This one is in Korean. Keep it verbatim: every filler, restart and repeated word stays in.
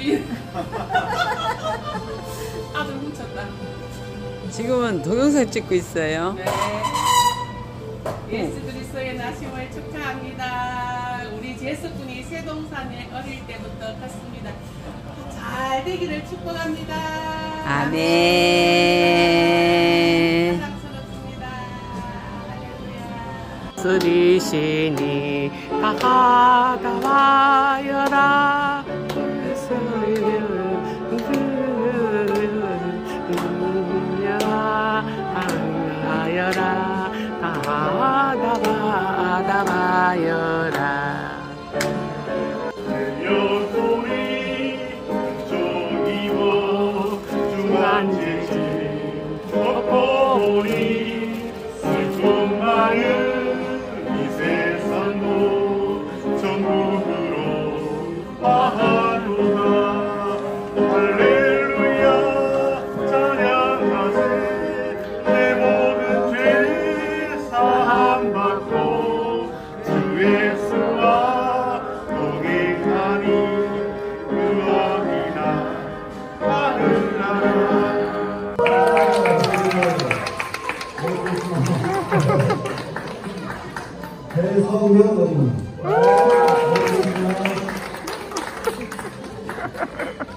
이 아들 훔쳤다. 지금은 동영상 찍고 있어요. 네. 예수 그리스도의 나심을 축하합니다. 우리 제수군이 세동산에 어릴 때부터 컸습니다. 잘 되기를 축복합니다. 아멘. 사랑스럽습니다. 할렐루야. 쓰리시니 다가와여라. 다가와여라. 다가와여라. 여소리 저기워 중간지지 덮어보니 슬픈 마음 이 세상도 천국으로 아하노라. 할렐루야 찬양하세. 내 모든 죄 사함받고 주 예수와 동행하니 그 어디나 하늘나라. 대성명